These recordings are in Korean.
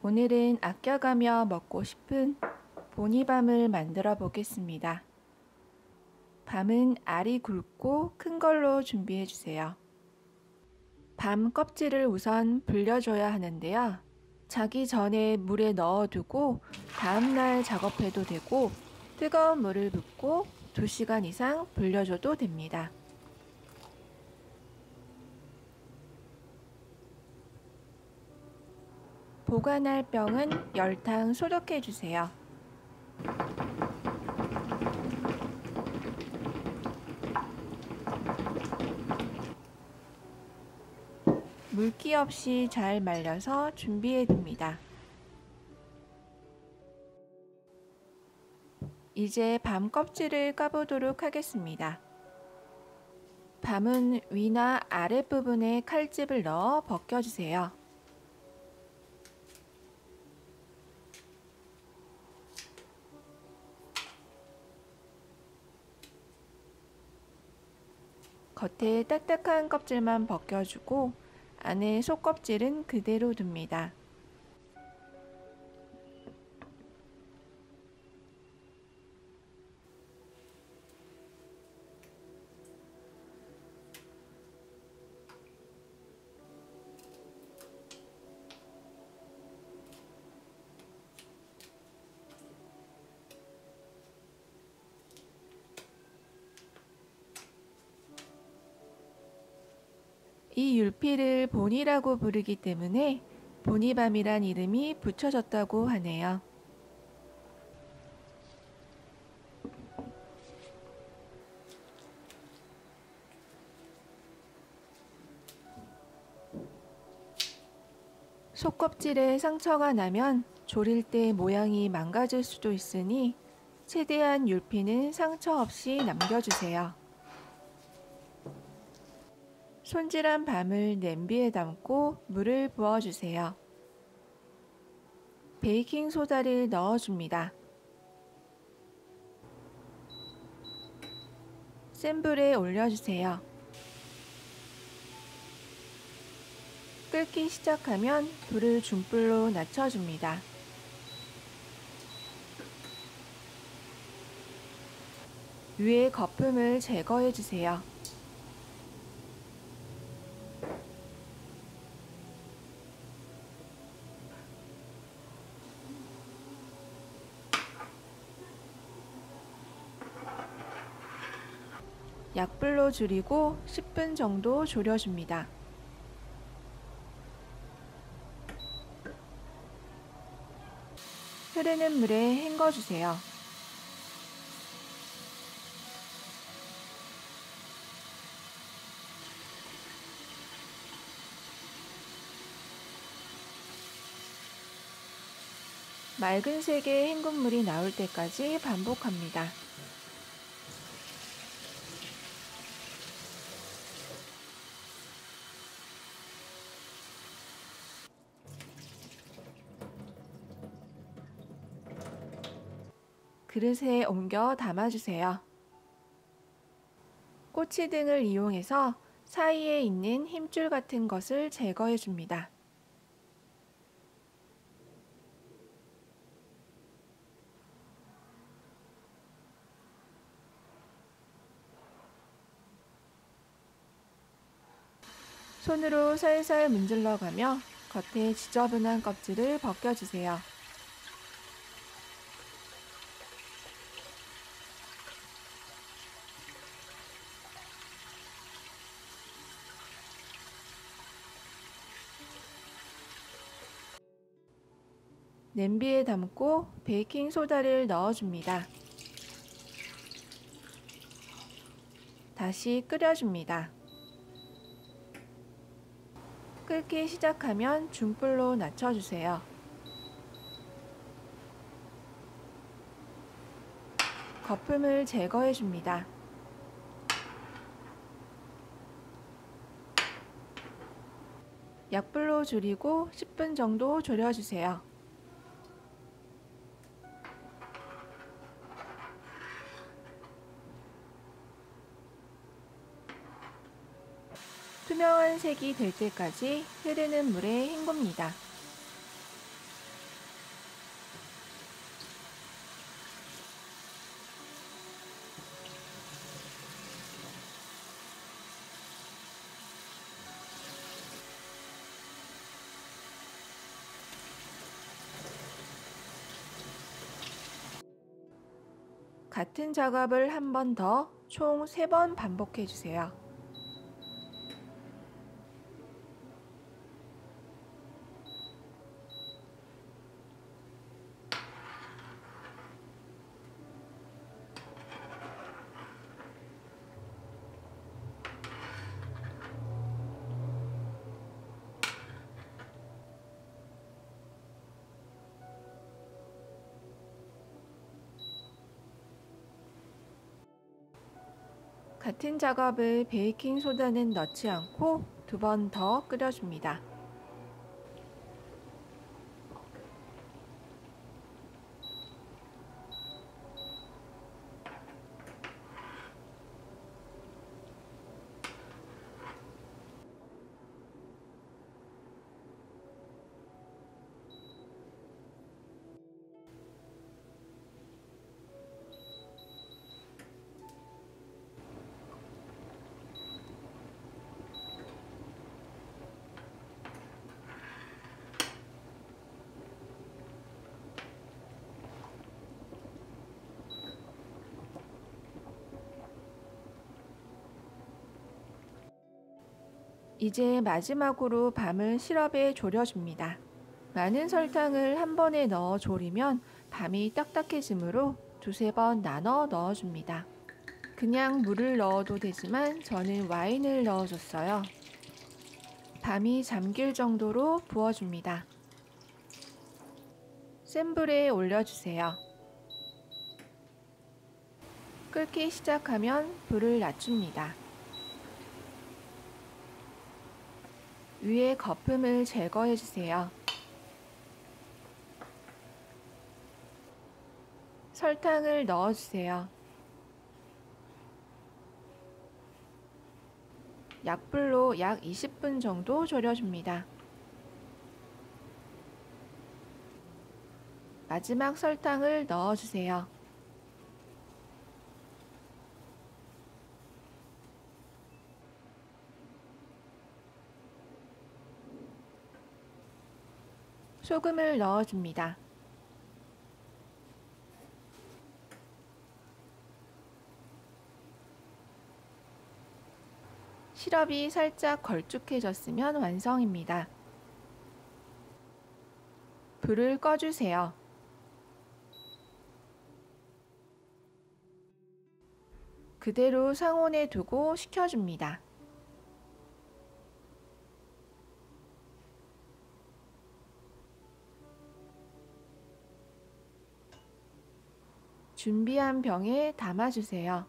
오늘은 아껴가며 먹고 싶은 보니밤을 만들어 보겠습니다. 밤은 알이 굵고 큰 걸로 준비해 주세요. 밤 껍질을 우선 불려줘야 하는데요. 자기 전에 물에 넣어두고 다음날 작업해도 되고 뜨거운 물을 붓고 2시간 이상 불려줘도 됩니다. 보관할 병은 열탕 소독해 주세요. 물기 없이 잘 말려서 준비해 둡니다. 이제 밤 껍질을 까보도록 하겠습니다. 밤은 위나 아랫부분에 칼집을 넣어 벗겨주세요. 겉에 딱딱한 껍질만 벗겨주고 안에 속껍질은 그대로 둡니다. 이 율피를 보니라고 부르기 때문에 보니밤이란 이름이 붙여졌다고 하네요. 속껍질에 상처가 나면 조릴 때 모양이 망가질 수도 있으니 최대한 율피는 상처 없이 남겨주세요. 손질한 밤을 냄비에 담고 물을 부어주세요. 베이킹 소다를 넣어줍니다. 센 불에 올려주세요. 끓기 시작하면 불을 중불로 낮춰줍니다. 위에 거품을 제거해주세요. 약불로 줄이고 10분 정도 졸여줍니다. 흐르는 물에 헹궈주세요. 맑은 색의 헹군 물이 나올 때까지 반복합니다. 그릇에 옮겨 담아주세요. 꼬치 등을 이용해서 사이에 있는 힘줄 같은 것을 제거해 줍니다. 손으로 살살 문질러 가며 겉에 지저분한 껍질을 벗겨주세요. 냄비에 담고 베이킹 소다를 넣어줍니다. 다시 끓여줍니다. 끓기 시작하면 중불로 낮춰주세요. 거품을 제거해줍니다. 약불로 줄이고 10분 정도 졸여주세요. 투명한 색이 될 때까지 흐르는 물에 헹굽니다. 같은 작업을 한 번 더 총 3번 반복해 주세요. 같은 작업을 베이킹 소다는 넣지 않고 2번 더 끓여줍니다. 이제 마지막으로 밤을 시럽에 졸여줍니다. 많은 설탕을 한 번에 넣어 졸이면 밤이 딱딱해지므로 2~3번 나눠 넣어줍니다. 그냥 물을 넣어도 되지만 저는 와인을 넣어줬어요. 밤이 잠길 정도로 부어줍니다. 센 불에 올려주세요. 끓기 시작하면 불을 낮춥니다. 위에 거품을 제거해주세요. 설탕을 넣어주세요. 약불로 약 20분 정도 졸여줍니다. 마지막 설탕을 넣어주세요. 소금을 넣어줍니다. 시럽이 살짝 걸쭉해졌으면 완성입니다. 불을 꺼주세요. 그대로 상온에 두고 식혀줍니다. 준비한 병에 담아주세요.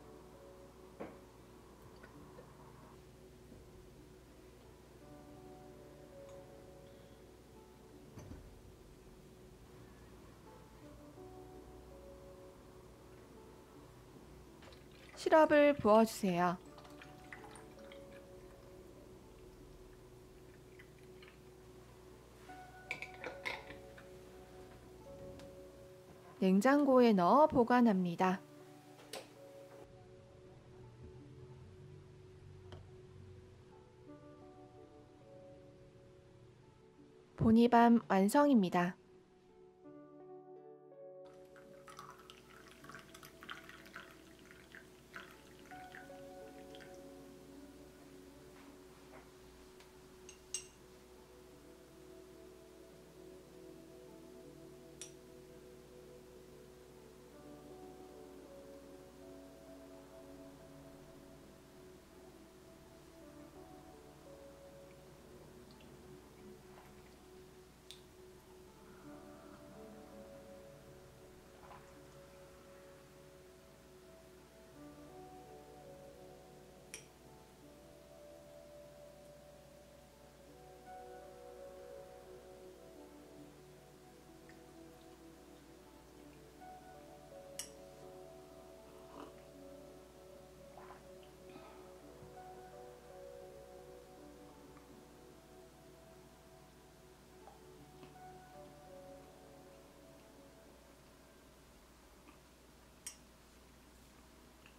시럽을 부어주세요. 냉장고에 넣어 보관합니다. 보니밤 완성입니다.